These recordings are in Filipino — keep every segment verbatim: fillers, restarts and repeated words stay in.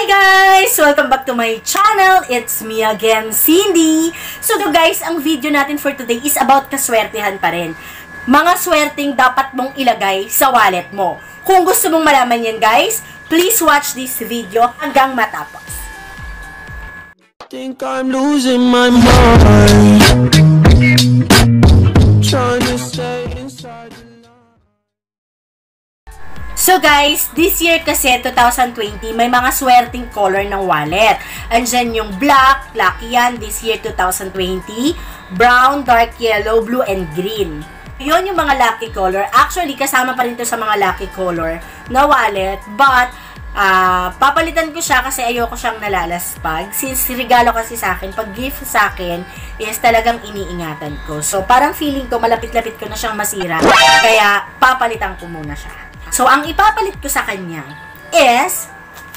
guys! Welcome back to my channel. It's me again, Cindy. So guys, ang video natin for today is about kaswertehan pa rin. Mga swerteng dapat mong ilagay sa wallet mo. Kung gusto mong malaman yan guys, please watch this video hanggang matapos. Think I'm losing my mind. Trying to stay inside. So guys, this year kasi, twenty twenty, may mga swerteng color ng wallet. Andyan yung black, lucky yan, this year twenty twenty, brown, dark yellow, blue, and green. Yun yung mga lucky color. Actually, kasama pa rin to sa mga lucky color na wallet, but uh, papalitan ko siya kasi ayoko siyang nalalaspag. Since regalo kasi sa akin, pag gift sa akin, is talagang iniingatan ko. So, parang feeling ko, malapit-lapit ko na siyang masira. Kaya, papalitan ko muna siya. So, ang ipapalit ko sa kanya is,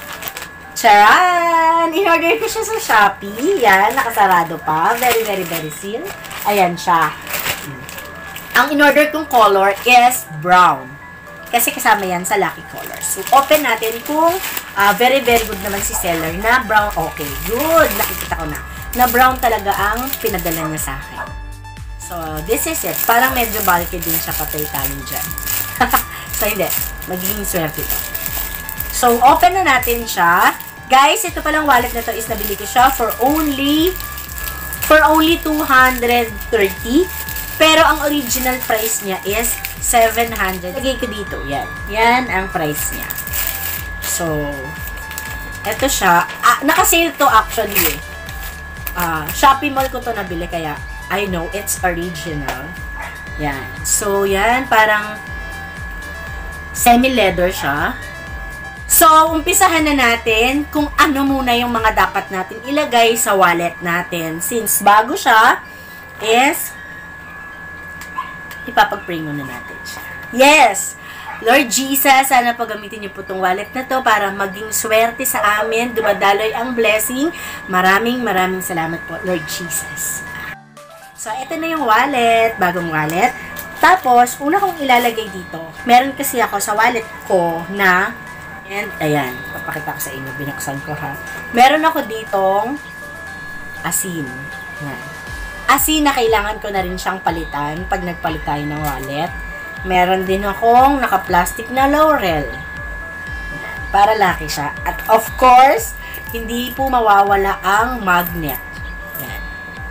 charan! In-order ko siya sa Shopee. Yan, nakasarado pa. Very, very, very seal. Ayan siya. Ang in-order kong color is brown. Kasi kasama yan sa lucky color. So, open natin kung uh, very, very good naman si seller na brown. Okay, good. Nakikita ko na. Na brown talaga ang pinadala niya sa akin. So, this is it. Parang medyo bulky din siya patay talong dyan. So, hindi. Magiging swerte ito. So, open na natin siya. Guys, ito palang wallet na to is nabili ko siya for only for only two hundred thirty. Pero, ang original price niya is seven hundred. Lagay ko dito. Yan. Yan ang price niya. So, ito siya. Ah, naka-sale to actually eh. Ah, Shopee Mall ko to nabili kaya I know it's original. Yan. So, yan. Parang semi-leather siya. So, umpisahan na natin kung ano muna yung mga dapat natin ilagay sa wallet natin. Since bago siya, is ipapag-pray muna natin siya. Yes! Lord Jesus, sana pagamitin niyo po itong wallet na to para maging swerte sa amin. Dumadaloy ang blessing. Maraming maraming salamat po, Lord Jesus. So, ito na yung wallet. Bagong wallet. Tapos, una kong ilalagay dito, meron kasi ako sa wallet ko na, and ayan, papakita ko sa inyo, binuksan ko ha. Meron ako ditong asin. Ayan. Asin na kailangan ko na rin siyang palitan pag nagpalit tayo ng wallet. Meron din akong naka-plastic na laurel. Ayan, para laki siya. At of course, hindi po mawawala ang magnet. Ayan.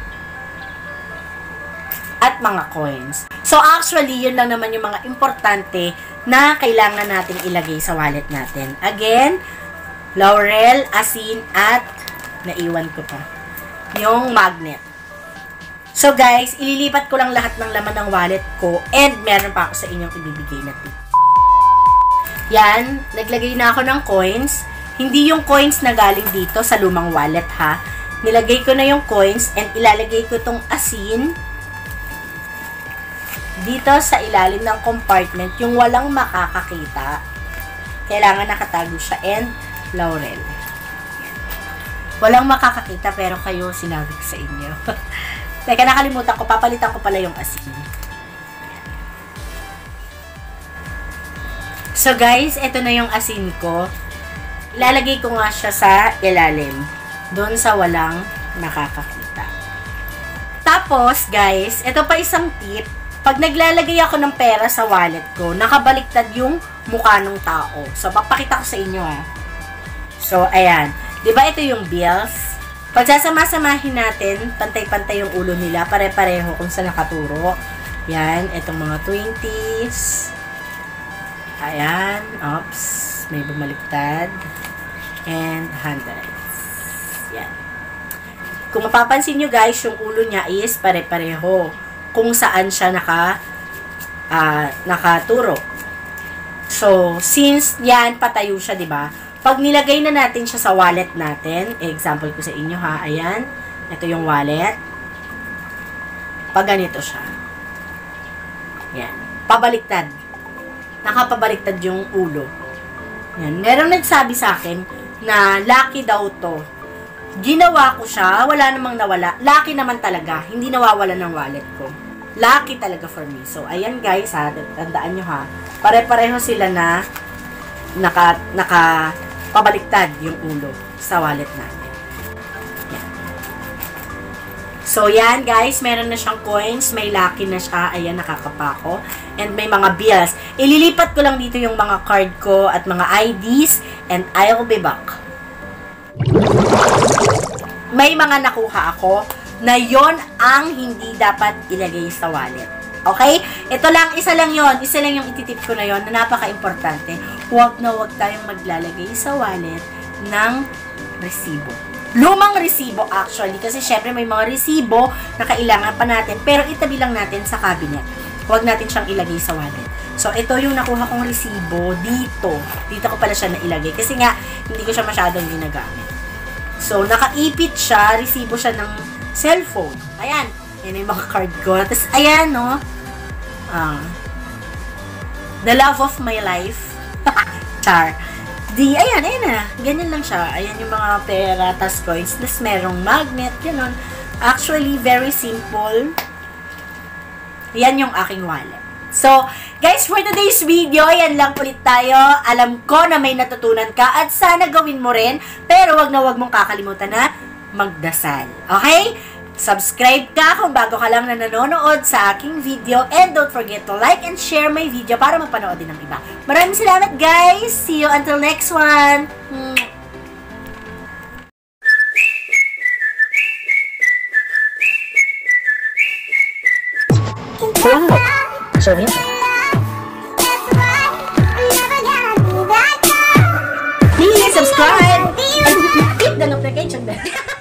At mga coins. So, actually, yun lang naman yung mga importante na kailangan natin ilagay sa wallet natin. Again, laurel, asin, at naiwan ko pa yung magnet. So, guys, ililipat ko lang lahat ng laman ng wallet ko and meron pa ako sa inyong ibibigay na tip. Yan, naglagay na ako ng coins. Hindi yung coins na galing dito sa lumang wallet, ha. Nilagay ko na yung coins and ilalagay ko tong asin dito sa ilalim ng compartment, yung walang makakakita. Kailangan nakatago siya, and laurel. Walang makakakita, pero kayo, sinabi ko sa inyo. Teka, nakalimutan ko, papalitan ko pala yung asin. So guys, ito na yung asin ko. Ilalagay ko nga siya sa ilalim, doon sa walang nakakakita. Tapos, guys, ito pa isang tip. Pag naglalagay ako ng pera sa wallet ko, nakabaliktad yung mukha ng tao. So, papakita ko sa inyo ha. So, ayan. Diba ito yung bills? Pag sasama-samahin natin, pantay-pantay yung ulo nila, pare-pareho kung saan nakaturo. Yan, itong mga twenties. Ayan, oops, may bumaliktad. And hundreds. Yan. Kung mapapansin nyo guys, yung ulo niya is pare-pareho kung saan siya naka uh, nakaturo. So, since yan patayo siya, 'di ba? Pag nilagay na natin siya sa wallet natin, example ko sa inyo ha, ayan, ito yung wallet. Pag ganito siya. Yan, pabaliktad. Nakapabaliktad yung ulo. Yan, meron nagsabi sa akin na lucky daw to. Ginawa ko siya, wala namang nawala. Lucky naman talaga, hindi nawawala ng wallet ko. Lucky talaga for me. So, ayan guys ha, tandaan nyo ha. Pare-pareho sila na naka, naka pabaliktad yung ulo sa wallet natin. Yan. So, yan guys, meron na siyang coins, may lucky na siya, ayan, nakakapako, and may mga bills. Ililipat ko lang dito yung mga card ko at mga I Ds, and I'll be back. May mga nakuha ako na yon ang hindi dapat ilagay sa wallet. Okay? Ito lang, isa lang yon, isa lang yung ititip ko na yon na napaka-importante. Huwag na huwag tayong maglalagay sa wallet ng resibo. Lumang resibo actually, kasi syempre may mga resibo na kailangan pa natin, pero itabi lang natin sa cabinet. Huwag natin siyang ilagay sa wallet. So, ito yung nakuha kong resibo dito. Dito ko pala siya nailagay, kasi nga, hindi ko siya masyadong ginagamit. So, nakaipit siya, resibo siya ng cellphone. Ayan, yan yung mga card ko. Tapos, ayan, no, uh, the love of my life. Char. Di, ayan, ayan na. Ganyan lang siya. Ayan yung mga pera, tas coins. Tapos merong magnet, gano'n. Actually, very simple. Yan yung aking wallet. So, guys, for today's video, yan lang ulit tayo. Alam ko na may natutunan ka at sana gawin mo rin. Pero wag na wag mong kakalimutan na magdasal. Okay? Subscribe ka kung bago ka lang na nanonood sa aking video. And don't forget to like and share my video para mapanood din ng iba. Maraming salamat, guys! See you until next one! Wow! So, yeah. Please subscribe and hit the notification bell.